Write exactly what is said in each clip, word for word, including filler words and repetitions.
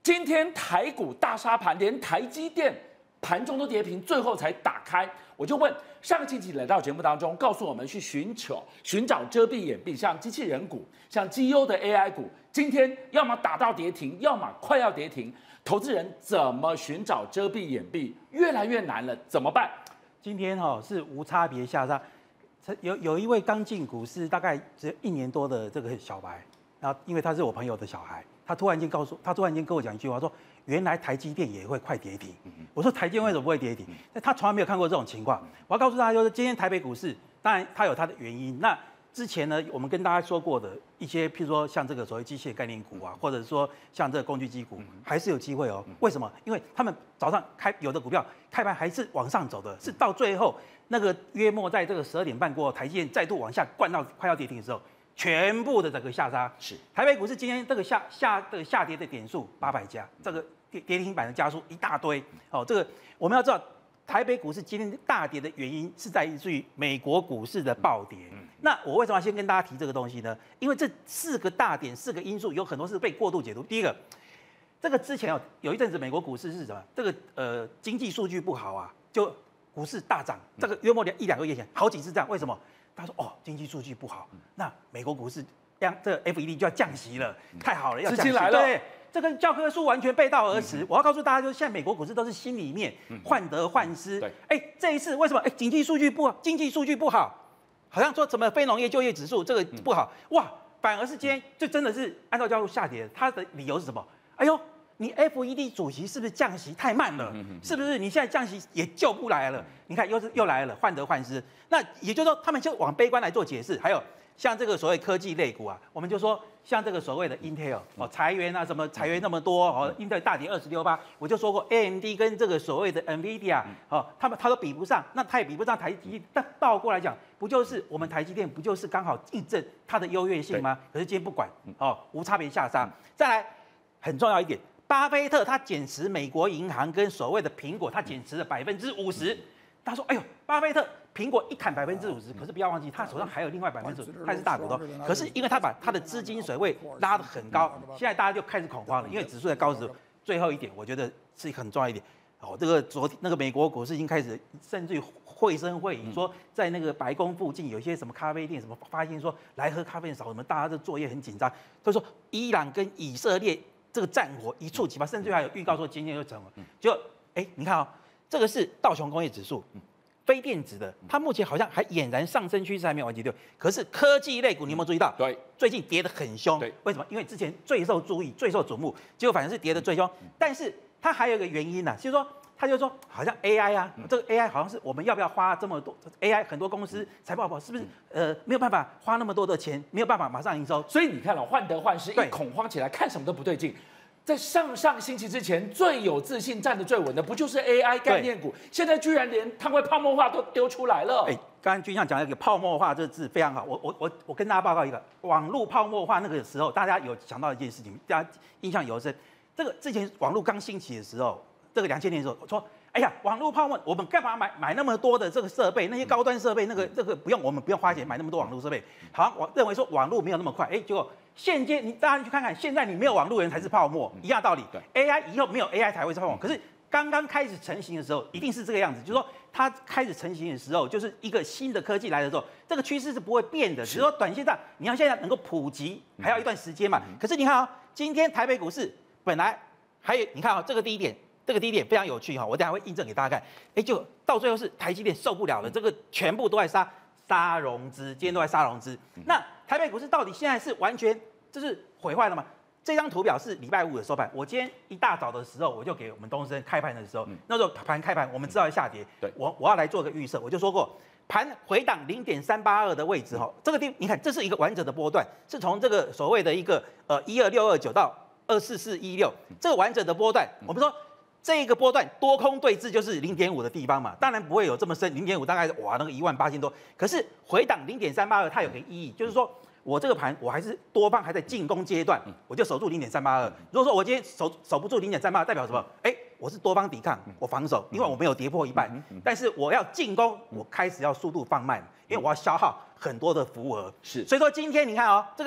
今天台股大杀盘，连台积电盘中都跌停，最后才打开。我就问，上个星期来到节目当中，告诉我们去寻求、寻找遮蔽掩蔽，像机器人股、像绩优的 A I 股，今天要么打到跌停，要么快要跌停。投资人怎么寻找遮蔽掩蔽？越来越难了，怎么办？ 今天哈、哦、是无差别下杀，有有一位刚进股市大概只有一年多的这个小白，然后因为他是我朋友的小孩，他突然间告诉他突然间跟我讲一句话说，原来台积电也会快跌停。我说台积电为什么不会跌停？那他从来没有看过这种情况。我要告诉大家就是今天台北股市，当然它有它的原因。那之前呢，我们跟大家说过的一些，譬如说像这个所谓机械概念股啊，或者说像这个工具机股，还是有机会哦。为什么？因为他们早上开有的股票开盘还是往上走的，是到最后那个约莫在这个十二点半过后，台积电再度往下灌到快要跌停的时候，全部的整个下杀。是台北股市今天这个下下这个下跌的点数八百家，这个跌跌停板的家数一大堆。哦，这个我们要知道。台北股市今天大跌的原因是在于美国股市的暴跌。那我为什么要先跟大家提这个东西呢？因为这四个大点、四个因素有很多是被过度解读。第一个，这个之前有有一阵子美国股市是什么？这个呃经济数据不好啊，就股市大涨。这个约莫一两个月前好几次这样。为什么？他说哦，经济数据不好，那美国股市央这个 F E D 就要降息了，太好了，要降息来了。 对。这跟教科书完全背道而驰。嗯、我要告诉大家，就是现在美国股市都是心里面患得患失。对，哎，这一次为什么？哎，经济数据不好，经济数据不好，好像说什么非农业就业指数这个不好，嗯、哇，反而是今天就真的是按照教科书下跌。它的理由是什么？哎呦，你 F E D 主席是不是降息太慢了？嗯、是不是你现在降息也救不来了？你看又是又来了，患得患失。那也就是说，他们就往悲观来做解释。还有像这个所谓科技类股啊，我们就说。像这个所谓的 Intel 哦，裁员啊，什么裁员那么多哦 ，Intel 大跌二十六趴，我就说过 A M D 跟这个所谓的 Nvidia 哦，他们他都比不上，那他也比不上台积电。但倒过来讲，不就是我们台积电不就是刚好印证它的优越性吗？可是今天不管哦，无差别下杀。再来，很重要一点，巴菲特他减持美国银行跟所谓的苹果，他减持了百分之五十。他说：“哎呦，巴菲特苹果一砍百分之五十，可是不要忘记，他手上还有另外百分之，他是大股东。可是因为他把他的资金水位拉得很高，现在大家就开始恐慌了，因为指数在高值。最后一点，我觉得是很重要一点。哦，这个昨天那个美国股市已经开始，甚至于绘声绘影说，在那个白宫附近有一些什么咖啡店，什么发现说来喝咖啡的少，我们大家的作业很紧张。他说伊朗跟以色列这个战火一触即发，甚至还有预告说今天就成了。就哎，你看啊。”这个是道琼工业指数，非电子的，它目前好像还俨然上升趋势还没有完结对。可是科技类股，你有没有注意到？对，最近跌得很凶。对，为什么？因为之前最受注意、最受瞩目，结果反而是跌得最凶。但是它还有一个原因呢、啊，就是说，他就说，好像 A I 啊，这个 A I 好像是我们要不要花这么多 A I 很多公司财报不好，是不是？呃，没有办法花那么多的钱，没有办法马上营收。 所以你看了、哦、患得患失，一恐慌起来，看什么都不对劲。在上上星期之前，最有自信、站得最稳的，不就是 A I 概念股？现在居然连它会泡沫化都丢出来了。 哎，刚刚军相讲了一个泡沫化这个字非常好，我我我我跟大家报告一个，网络泡沫化那个时候，大家有想到一件事情，大家印象尤深。这个之前网络刚兴起的时候，这个两千年的时候，我说，哎呀，网络泡沫，我们干嘛买买那么多的这个设备？那些高端设备，那个这个不用，我们不用花钱买那么多网络设备。好，我认为说网络没有那么快，哎，结果。现阶你大家去看看，现在你没有网络人才是泡沫，一样道理。对 ，A I 以后没有 A I 才会是泡沫。可是刚刚开始成型的时候，一定是这个样子，就是说它开始成型的时候，就是一个新的科技来的时候，这个趋势是不会变的。只是说短线上你要现在能够普及，还要一段时间嘛。可是你看啊、哦，今天台北股市本来还有，你看啊、哦，这个第一点，这个第一点非常有趣哈、哦，我等下会印证给大家看。哎，就到最后是台积电受不了了，这个全部都在杀。杀融资，今天都在杀融资。那台北股市到底现在是完全就是毁坏了吗？这张图表是礼拜五的收盘。我今天一大早的时候，我就给我们东森开盘的时候，那时候盘开盘，我们知道要下跌。对，我我要来做个预测，我就说过，盘回档零点三八二的位置哈，这个地你看，这是一个完整的波段，是从这个所谓的一个呃一二六二九到二四四一六这个完整的波段，我们说。这个波段多空对峙就是零点五的地方嘛，当然不会有这么深，零点五大概哇那个一万八千多，可是回档零点三八二它有个意义，就是说我这个盘我还是多方还在进攻阶段，我就守住零点三八二。如果说我今天守守不住零点三八二，代表什么？哎，我是多方抵抗，我防守，因为我没有跌破一半，但是我要进攻，我开始要速度放慢，因为我要消耗很多的服务额。是，所以说今天你看哦，这个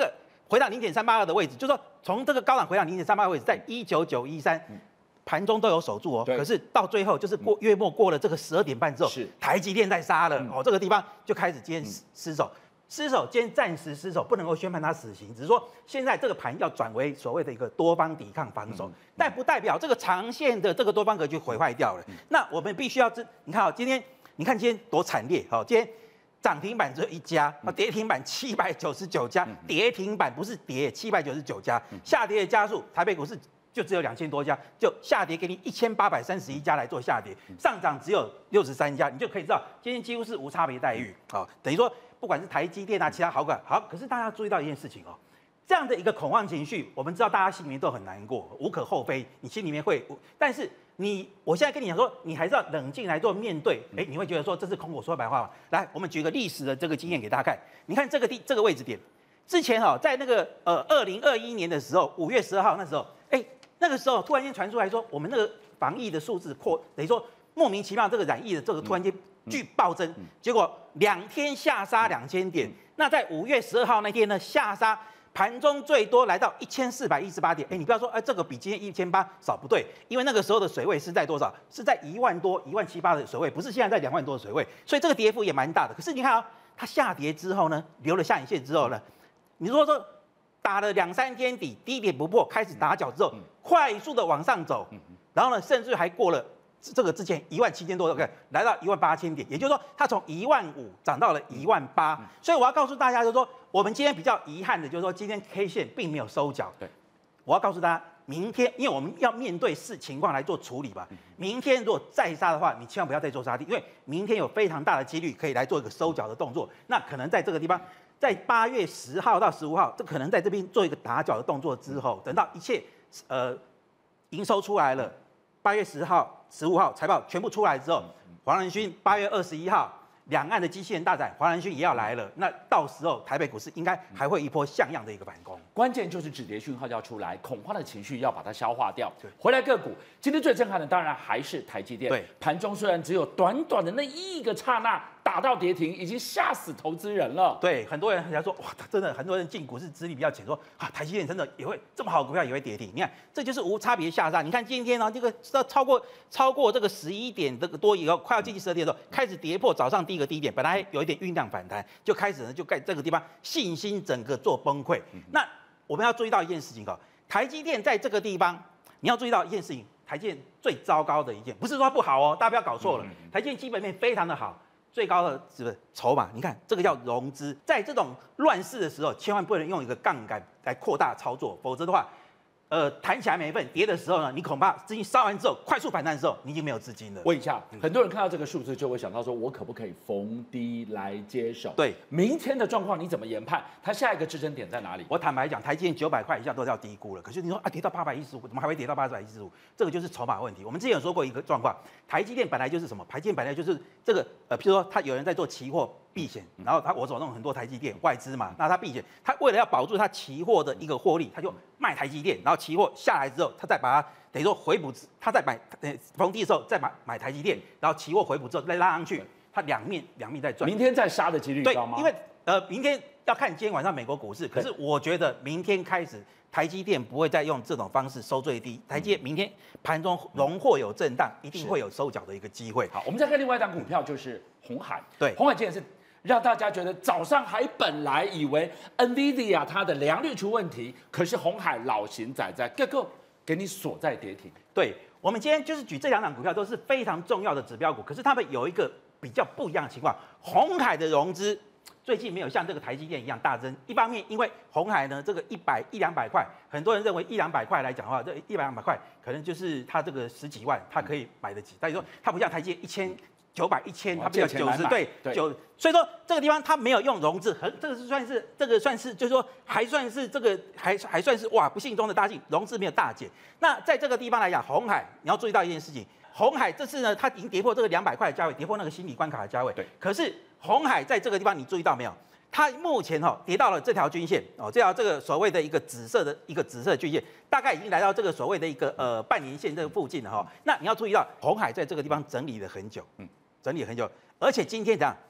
回到零点三八二的位置，就是说从这个高档回到零点三八二位置，在一九九一三。盘中都有守住哦，可是到最后就是过月末过了这个十二点半之后，是台积电在杀了、嗯、哦，这个地方就开始今天失守，失守今天暂时失守，不能够宣判它死刑，只是说现在这个盘要转为所谓的一个多方抵抗防守，嗯、但不代表这个长线的这个多方格局毁坏掉了。嗯、那我们必须要知，你看哦，今天你看今天多惨烈哦，今天涨停板只有一家，跌停板七百九十九家，跌停板不是跌七百九十九家，下跌的家数，台北股市。就只有两千多家，就下跌给你一千八百三十一家来做下跌，上涨只有六十三家，你就可以知道今天几乎是无差别待遇啊、哦。等于说，不管是台积电啊，其他好股好，可是大家要注意到一件事情哦，这样的一个恐慌情绪，我们知道大家心里面都很难过，无可厚非，你心里面会，但是你，我现在跟你讲说，你还是要冷静来做面对，哎，你会觉得说这是空口说白话吗？来，我们举个历史的这个经验给大家看，你看这个地这个位置点，之前哈、哦，在那个呃二零二一年的时候，五月十二号那时候，哎。那个时候突然间传出来说，我们那个防疫的数字扩，等于说莫名其妙这个染疫的这个突然间巨暴增，嗯嗯、结果两天下杀两千点。嗯、那在五月十二号那天呢，下杀盘中最多来到一千四百一十八点。哎，你不要说，哎，这个比今天一千八少，不对，因为那个时候的水位是在多少？是在一万多、一万七八的水位，不是现在在两万多的水位，所以这个跌幅也蛮大的。可是你看啊、哦，它下跌之后呢，留了下影线之后呢，你说说。打了两三天底，低点不破，开始打脚之后，嗯、快速的往上走，嗯、然后呢，甚至还过了这个之前一万七千多，OK， 来到一万八千点，也就是说，它从一万五涨到了一万八。嗯、所以我要告诉大家，就是说，我们今天比较遗憾的，就是说，今天 K 线并没有收脚。对，我要告诉大家，明天，因为我们要面对市情况来做处理吧。明天如果再杀的话，你千万不要再做杀低，因为明天有非常大的几率可以来做一个收脚的动作。那可能在这个地方。在八月十号到十五号，这可能在这边做一个打脚的动作之后，等到一切呃营收出来了，八月十号、十五号财报全部出来之后，黄仁勋八月二十一号两岸的机器人大展，黄仁勋也要来了，那到时候台北股市应该还会一波像样的一个反攻。 关键就是止跌讯号要出来，恐慌的情绪要把它消化掉。回来个股，今天最震撼的当然还是台积电。对，盘中虽然只有短短的那一个刹那。打到跌停，已经吓死投资人了。 对，很多人人家说，哇，真的很多人进股市资历比较浅，说啊，台积电真的也会这么好的股票也会跌停。你看，这就是无差别下杀。你看今天呢，这个超过超过这个十一点这个多以后，快要接近十二点的时候，开始跌破早上第一个低点，本来有一点酝酿反弹，就开始呢就在这个地方信心整个做崩溃。嗯、那我们要注意到一件事情哦，台积电在这个地方，你要注意到一件事情，台积电最糟糕的一件，不是说它不好哦，大家不要搞错了，台积电基本面非常的好。最高的是不是筹码？你看这个叫融资，在这种乱世的时候，千万不能用一个杠杆来扩大操作，否则的话，呃，弹起来没份，跌的时候呢，你恐怕资金烧完之后，快速反弹的时候，你已经没有资金了。 问一下，很多人看到这个数字就会想到说，我可不可以逢低来接手？ 对， 明天的状况你怎么研判？它下一个支撑点在哪里？ 我坦白讲，台积电九百块以下都叫低估了。可是你说啊，跌到八百一十五，怎么还会跌到八百一十五？这个就是筹码问题。我们之前有说过一个状况，台积电本来就是什么？台积电本来就是这个呃，譬如说他有人在做期货避险，然后他我手中很多台积电外资嘛，那他避险，他为了要保住他期货的一个获利，他就卖台积电，然后期货下来之后，他再把它等于说回补，他再买呃逢低的时候再买买台积电，然后期货回补之后再拉上去，他两面两面在赚。 明天再杀的几率高吗？ 因为呃明天要看今天晚上美国股市，可是我觉得明天开始台积电不会再用这种方式收最低，台积电明天盘中荣获有震荡，一定会有收脚的一个机会。 好，我们再看另外一档股票，就是鸿海。 对， 鸿海今天是让大家觉得早上还本来以为 NVIDIA 它的良率出问题，可是鸿海老型仔仔各个给你锁在跌停。 对，我们今天就是举这两档股票都是非常重要的指标股，可是它们有一个比较不一样的情况，鸿海的融资最近没有像这个台积电一样大增。一方面，因为鸿海呢，这个一百一两百块，很多人认为一两百块来讲的话，这一百两百块可能就是它这个十几万，它可以买得起。但是说它不像台积电一千九百一千，它比较九十对九，所以说这个地方它没有用融资，很这个是算是这个算是就是说还算是这个还还算是哇不幸中的大幸，融资没有大减。那在这个地方来讲，鸿海你要注意到一件事情，鸿海这次呢，它已经跌破这个两百块的价位，跌破那个心理关卡的价位。对，可是鸿海在这个地方，你注意到没有？它目前哈、哦、跌到了这条均线哦，这条这个所谓的一个紫色的一个紫色均线，大概已经来到这个所谓的一个呃半年线这个附近了哈、哦。那你要注意到，鸿海在这个地方整理了很久，嗯，整理了很久，而且今天怎样是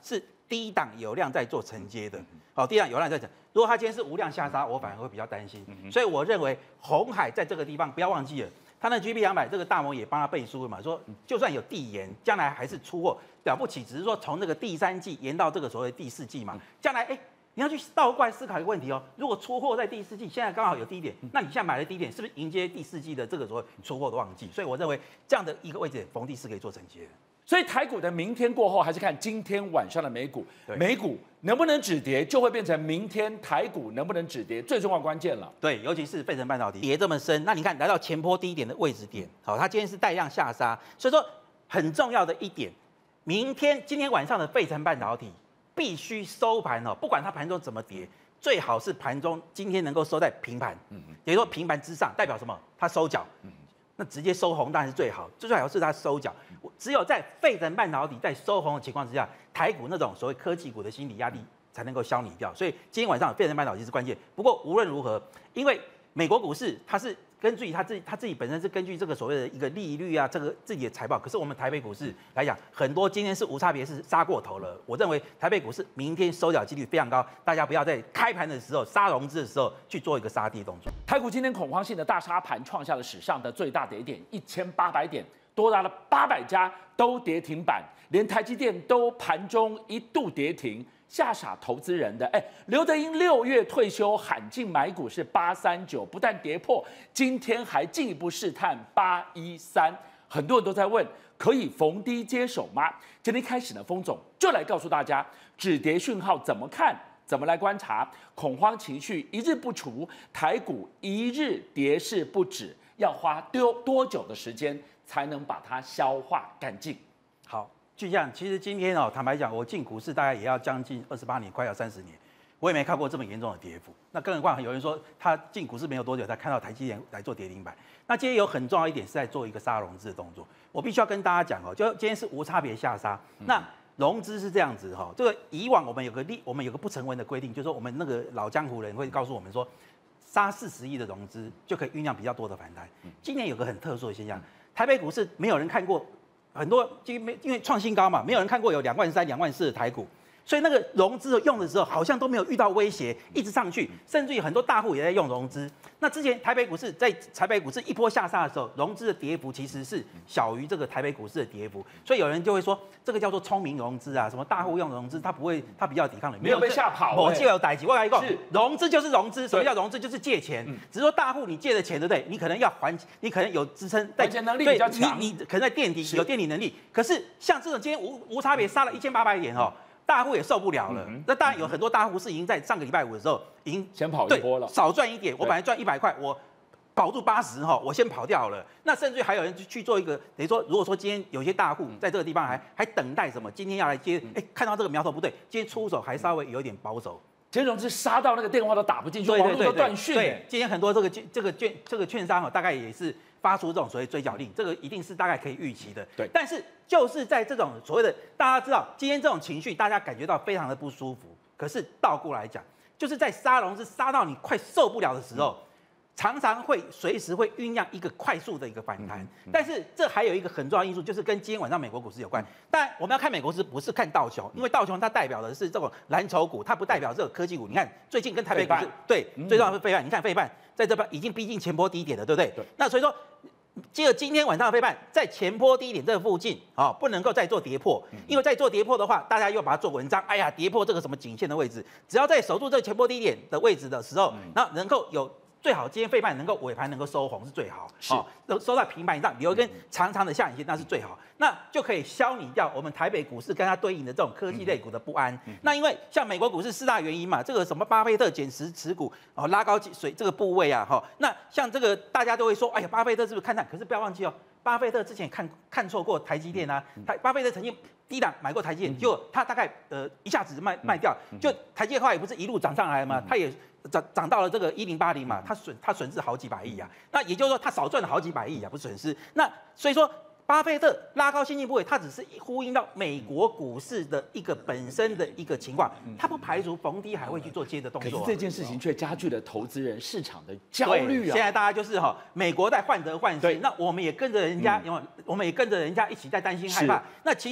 低档有量在做承接的，好，低档有量在承。如果它今天是无量下杀，我反而会比较担心。所以我认为鸿海在这个地方不要忘记了，它那 G B 两百这个大摩也帮他背书了嘛，说就算有递延，将来还是出货了不起，只是说从那个第三季延到这个所谓第四季嘛，将来哎。你要去倒过来思考一个问题哦，如果出货在第四季，现在刚好有低点，那你现在买的低点是不是迎接第四季的这个所谓出货的旺季？所以我认为这样的一个位置，逢低是可以做承接的。 所以台股的明天过后，还是看今天晚上的美股，美股能不能止跌，就会变成明天台股能不能止跌最重要关键了。 对，尤其是费城半导体跌这么深，那你看来到前波低点的位置点，好，它今天是带量下杀，所以说很重要的一点，明天今天晚上的费城半导体。必须收盘哦，不管它盘中怎么跌，最好是盘中今天能够收在平盘，嗯，也就是说平盘之上，代表什么？它收脚，嗯，那直接收红当然是最好，最好是它收脚。只有在费城半导体在收红的情况之下，台股那种所谓科技股的心理压力才能够消弭掉。所以今天晚上费城半导体是关键。不过无论如何，因为美国股市它是根据它自己它自己本身是根据这个所谓的一个利率啊，这个自己的财报。可是我们台北股市来讲，很多今天是无差别是杀过头了。我认为台北股市明天收脚几率非常高，大家不要在开盘的时候杀融资的时候去做一个杀低动作。 台股今天恐慌性的大杀盘，创下了史上的最大跌点一千八百点，多达了八百家都跌停板，连台积电都盘中一度跌停。吓傻投资人的，哎，刘德英六月退休喊进买股是八三九，不但跌破，今天还进一步试探八一三，很多人都在问，可以逢低接手吗？今天开始呢，封总就来告诉大家，止跌讯号怎么看，怎么来观察，恐慌情绪一日不除，台股一日跌势不止，要花多多久的时间才能把它消化干净？ 好。就像其实今天哦，坦白讲，我进股市大概也要将近二十八年，快要三十年，我也没看过这么严重的跌幅。那更何况有人说他进股市没有多久，才看到台积电来做跌停板。那今天有很重要一点是在做一个杀融资的动作，我必须要跟大家讲哦，就今天是无差别下杀。那融资是这样子哈，这个以往我们有个例，我们有个不成文的规定，就是说我们那个老江湖人会告诉我们说，杀四十亿的融资就可以酝酿比较多的反弹。今年有个很特殊的现象，台北股市没有人看过。很多因为因为创新高嘛，没有人看过有两万三、两万四的台股，所以那个融资用的时候好像都没有遇到威胁，一直上去，甚至于很多大户也在用融资。那之前台北股市在台北股市一波下杀的时候，融资的跌幅其实是小于这个台北股市的跌幅，所以有人就会说这个叫做聪明融资啊，什么大户用融资，它不会，它比较抵抗力， 没有被吓跑。 我借有逮起，我跟你讲，融资就是融资，什么叫融资？就是借钱，嗯、只是说大户你借的钱，对不对？你可能要还，你可能有支撑， 还钱能力比较强， 你你可能在垫底有垫底能力，可是像这种今天无无差别杀了一千八百点哦。大户也受不了了，嗯、那当然有很多大户是已经在上个礼拜五的时候已经先跑一波了， 少赚一点。我本来赚一百块，我保住八十哈，我先跑掉了。那甚至还有人去做一个，等于说，如果说今天有些大户在这个地方还还等待什么，今天要来接，哎，看到这个苗头不对，今天出手还稍微有点保守。 金融是杀到那个电话都打不进去，网络都断讯。 对，今天很多这个这个券这个券商哈，大概也是发出这种所谓追缴令，这个一定是大概可以预期的。 对， 但是就是在这种所谓的大家知道，今天这种情绪，大家感觉到非常的不舒服。可是倒过来讲，就是在杀融资杀到你快受不了的时候。嗯常常会随时会酝酿一个快速的一个反弹，嗯嗯、但是这还有一个很重要因素，就是跟今天晚上美国股市有关。但我们要看美国股市，不是看道琼，因为道琼它代表的是这种蓝筹股，它不代表这个科技股。你看最近跟台北股市对，最重要是费半，你看费半在这边已经逼近前波低点了，对不对？对。那所以说，接着今天晚上的费半在前波低点这附近啊、哦，不能够再做跌破，因为再做跌破的话，大家又把它做文章。哎呀，跌破这个什么颈线的位置，只要在守住这个前波低点的位置的时候，那、嗯、能够有。最好今天费半能够尾盘能够收红是最好， 是哦，收在平板以上留一根长长的下影线那是最好，那就可以消弭掉我们台北股市跟它对应的这种科技类股的不安。嗯、那因为像美国股市四大原因嘛，这个什么巴菲特减持持股哦，拉高水这个部位啊，哈、哦，那像这个大家都会说，哎呀，巴菲特是不是看淡？可是不要忘记哦，巴菲特之前看看错过台积电啊，台巴菲特曾经低档买过台积电，结果他大概呃一下子卖卖掉，就台积电后来也不是一路涨上来嘛，他也。涨涨到了这个一零八零嘛，它损它损失好几百亿啊，那也就是说它少赚了好几百亿啊，不是损失。那所以说，巴菲特拉高先进部位，它只是呼应到美国股市的一个本身的一个情况，它不排除逢低还会去做接的动作、啊。 可是这件事情却加剧了投资人市场的焦虑啊！ 现在大家就是哈，美国在患得患失，那我们也跟着人家，嗯、我们也跟着人家一起在担心害怕。那其实。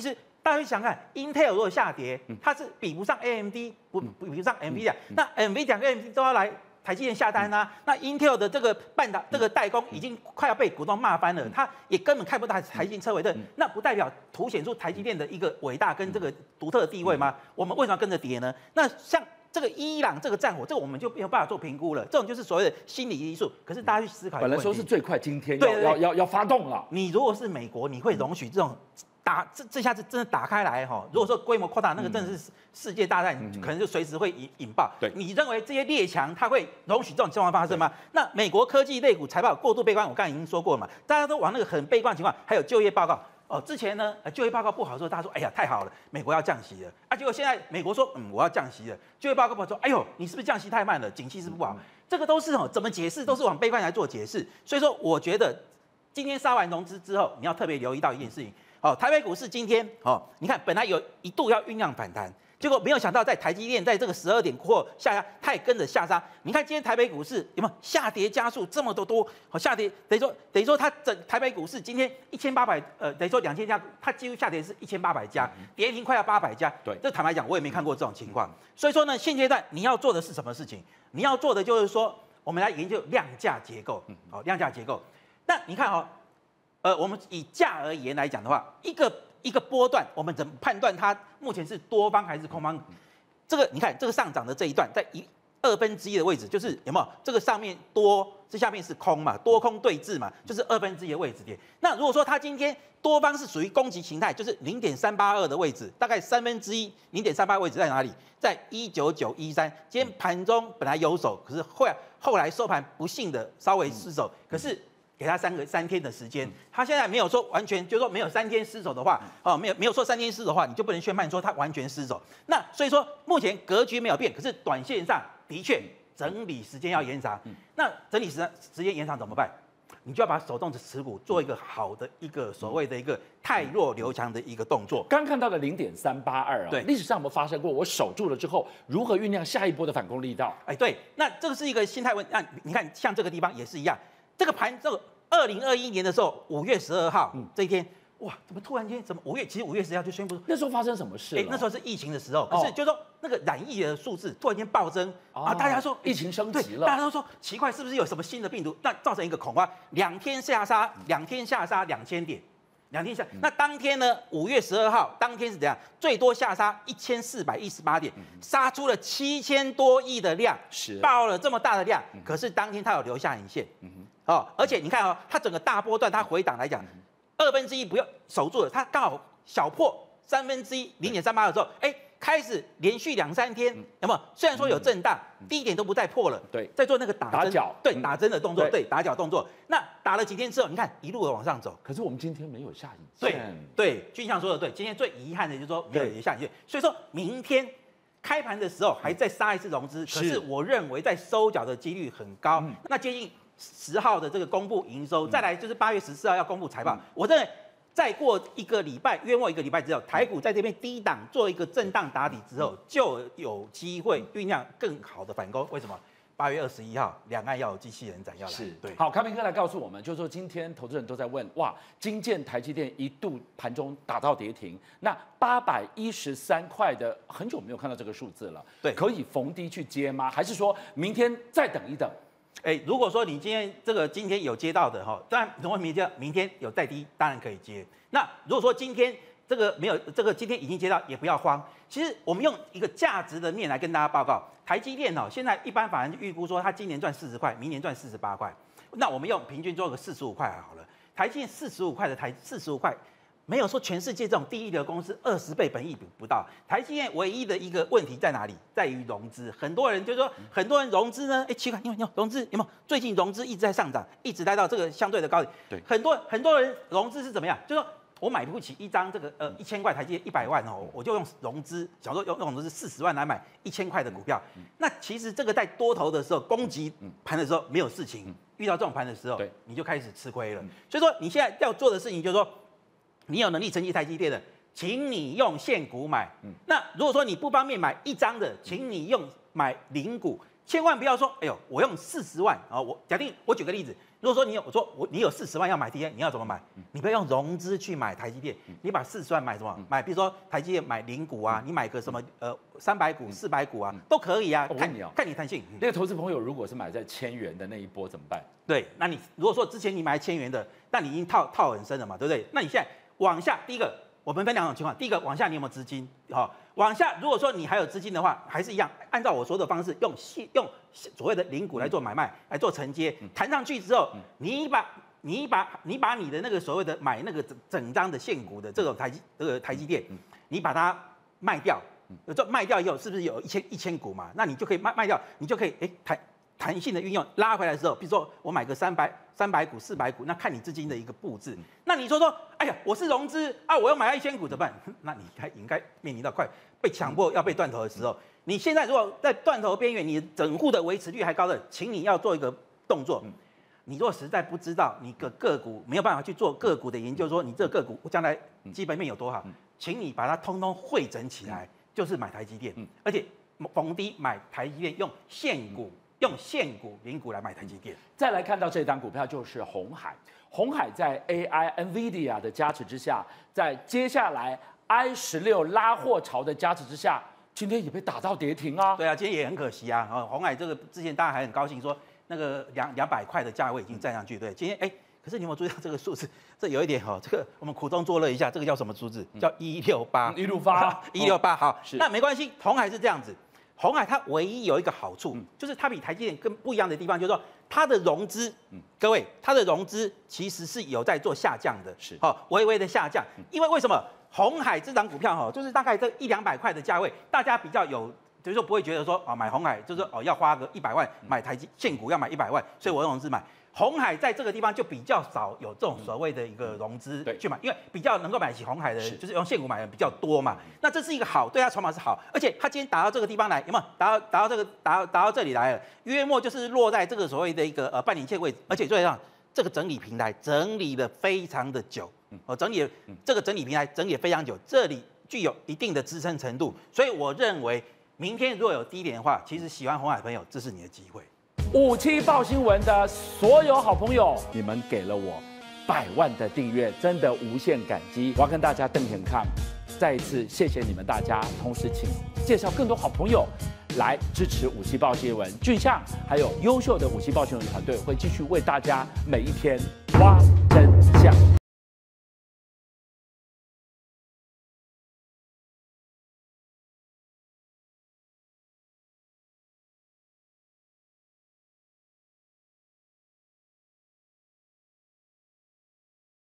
大家会想看，Intel 如果下跌，它是比不上 A M D， 不比不上 Nvidia，、嗯、那 Nvidia 跟 A M D 都要来台积电下单啊。嗯、那 Intel 的这个半导这个代工已经快要被股东骂翻了，他也根本看不到台积电车尾灯，那不代表凸显出台积电的一个伟大跟这个独特的地位吗？我们为什么要跟着跌呢？那像这个伊朗这个战火，这个我们就没有办法做评估了，这种就是所谓的心理因素。可是大家去思考， 本来说是最快今天要对对对要要要发动了。 你如果是美国，你会容许这种？打这这下子真的打开来哈，如果说规模扩大，那个真的是世界大战，嗯、可能就随时会引引爆。 对， 你认为这些列强他会容许这种情况发生吗？那美国科技类股财报过度悲观，我刚才已经说过了嘛，大家都往那个很悲观的情况，还有就业报告哦，之前呢就业报告不好的时候，大家说哎呀太好了，美国要降息了啊，结果现在美国说嗯我要降息了，就业报告不好说哎呦你是不是降息太慢了，景气是不是不好？嗯、这个都是哦怎么解释都是往悲观来做解释，所以说我觉得今天杀完融资之后，你要特别留意到一件事情。哦，台北股市今天哦，你看本来有一度要酝酿反弹，结果没有想到在台积电在这个十二点或下压，它也跟着下杀。你看今天台北股市有没有下跌加速这么多多？好、哦、下跌，等于说等于说它整台北股市今天一千八百呃，等于说两千家，它几乎下跌是一千八百家，跌停快要八百家。 对， 这坦白讲我也没看过这种情况。所以说呢，现阶段你要做的是什么事情？你要做的就是说，我们来研究量价结构。好、哦，量价结构。那你看哦。呃，我们以价而言来讲的话，一个一个波段，我们怎么判断它目前是多方还是空方？这个你看，这个上涨的这一段，在一二分之一的位置，就是有没有这个上面多，这下面是空嘛，多空对峙嘛，就是二分之一的位置点。那如果说它今天多方是属于攻击形态，就是零点三八二的位置，大概三分之一，零点三八位置在哪里？在一九九一三。今天盘中本来有手，可是后来后来收盘不幸的稍微失手，可是。给他三个三天的时间，他现在没有说完全，就是说没有三天失手的话，哦，没有没有说三天失手的话，你就不能宣判说他完全失手。那所以说目前格局没有变，可是短线上的确整理时间要延长。那整理时时间延长怎么办？你就要把手动的持股做一个好的一个所谓的一个汰弱留强的一个动作。 刚看到的零点三八二啊，对，历史上有没有发生过？我守住了之后，如何酝酿下一波的反攻力道？ 哎，对，那这个是一个心态问，那你看像这个地方也是一样。这个盘，这个二零二一年的时候，五月十二号、嗯、这一天，哇，怎么突然间，怎么五月？其实五月十号就宣布， 那时候发生什么事？ 哎，那时候是疫情的时候，可是就说那个染疫的数字突然间暴增、哦、啊，大家说疫情升级了， 大家都说奇怪，是不是有什么新的病毒？那造成一个恐慌，两天下杀，两天下杀两千点。两天下，嗯、那当天呢？五月十二号当天是怎样？最多下杀一千四百一十八点，嗯、杀出了七千多亿的量， 是爆了这么大的量。嗯、可是当天它有留下影线，嗯、哦，而且你看哦，它整个大波段它回档来讲，嗯、二分之一不用守住了，它刚好小破三分之一零点三八的时候，哎。开始连续两三天，有没有？虽然说有震荡，低点都不再破了， 对， 在做那个打打脚， 对，打针的动作，对，打脚动作。那打了几天之后，你看一路的往上走。 可是我们今天没有下影线。对对，俊相说的对，今天最遗憾的就是说没有下影线，所以说明天开盘的时候还再杀一次融资，可是我认为在收脚的几率很高。那接近十号的这个公布营收，再来就是八月十四号要公布财报，我认为。再过一个礼拜，约莫一个礼拜之后，台股在这边低档做一个震荡打底之后，就有机会酝酿更好的反攻。为什么？八月二十一号，两岸要有机器人展要来。 是， 对。 好，康平哥来告诉我们，就是说今天投资人都在问，哇，金建、台积电一度盘中打到跌停，那八百一十三块的，很久没有看到这个数字了。 对， 可以逢低去接吗？还是说明天再等一等？ 哎，如果说你今天这个今天有接到的哈，当然如果明天明天有再低，当然可以接。那如果说今天这个没有，这个今天已经接到，也不要慌。其实我们用一个价值的面来跟大家报告，台积电哦，现在一般法人预估说它今年赚四十块，明年赚四十八块。那我们用平均做个四十五块好了，台积电四十五块的台四十五块。没有说全世界这种第一流公司二十倍本益比不到，台积电唯一的一个问题在哪里？在于融资。很多人就说，很多人融资呢，哎，奇怪，因为融资有没有？最近融资一直在上涨，一直来到这个相对的高点。 对， 很多很多人融资是怎么样？就说我买不起一张这个呃一千块台积电一百万哦，我就用融资，想说用用融资四十万来买一千块的股票。那其实这个在多头的时候，攻击盘的时候没有事情，遇到这种盘的时候，你就开始吃亏了。所以说你现在要做的事情就是说。你有能力承接台积电的，请你用现股买。嗯、那如果说你不方便买一张的，请你用买零股，千万不要说，哎呦，我用四十万啊！我假定我举个例子， 如果说你有我说我你有四十万要买台积电，你要怎么买？你不要用融资去买台积电，你把四十万买什么？买比如说台积电买零股啊，你买个什么呃三百股、四百股啊，都可以啊。 我问你哦， 看你弹性。 那个投资朋友如果是买在千元的那一波怎么办？ 对，那你如果说之前你买千元的，那你已经套套很深了嘛，对不对？那你现在往下，第一个我们分两种情况，第一个往下你有没有资金？好、哦，往下如果说你还有资金的话，还是一样，按照我说的方式，用现用所谓的零股来做买卖，来做承接，弹上去之后，你把你把你把你的那个所谓的买那个整整张的现股的这种台积这个台积电，你把它卖掉，这卖掉以后是不是有一千一千股嘛？那你就可以卖卖掉，你就可以哎弹弹性的运用拉回来的时候，比如说我买个三百三百股、四百股，那看你资金的一个布置。那你说说，哎呀，我是融资啊，我要买到一千股怎么办？那你该应该面临到快被强迫要被断头的时候。你现在如果在断头边缘，你整户的维持率还高的，请你要做一个动作。你若实在不知道你个个股没有办法去做个股的研究，说你这个个股将来基本面有多好，请你把它通通汇整起来，就是买台积电，而且逢低买台积电，用现股。用现股、零股来买台积电。 再来看到这张股票就是鸿海，鸿海在 A I、Nvidia 的加持之下，在接下来 I 十六拉货潮的加持之下，今天也被打到跌停啊。 对啊，今天也很可惜啊。鸿海这个之前大家还很高兴说，那个两两百块的价位已经站上去，对，今天哎。可是你有没有注意到这个数字？这有一点哈，这个我们苦中作乐一下，这个叫什么数字？叫一六八， 一六八， 一六八。好， 是那没关系，鸿海是这样子。鸿海它唯一有一个好处，嗯、就是它比台积电更不一样的地方，就是说它的融资，嗯、各位，它的融资其实是有在做下降的， 是， 好、哦，微微的下降。嗯、因为为什么？鸿海这张股票哈，就是大概这一两百块的价位，大家比较有，就是说不会觉得说啊买鸿海就是哦要花个一百万买台积现股要买一百万，所以我用融资买。鸿海在这个地方就比较少有这种所谓的一个融资去买，因为比较能够买起鸿海的人，就是用现股买的比较多嘛。那这是一个好，对它筹码是好，而且它今天打到这个地方来，有没有？打到打到这个打到打到这里来了，约莫就是落在这个所谓的一个呃半年线位置，而且最上这个整理平台整理的非常的久，哦，整理这个整理平台整理非常久，这里具有一定的支撑程度，所以我认为明天如果有低点的话，其实喜欢鸿海的朋友，这是你的机会。 五七报新闻的所有好朋友，你们给了我百万的订阅，真的无限感激。我要跟大家瞪眼看，再一次谢谢你们大家，同时请介绍更多好朋友来支持五七报新闻。俊相还有优秀的五七报新闻团队会继续为大家每一天挖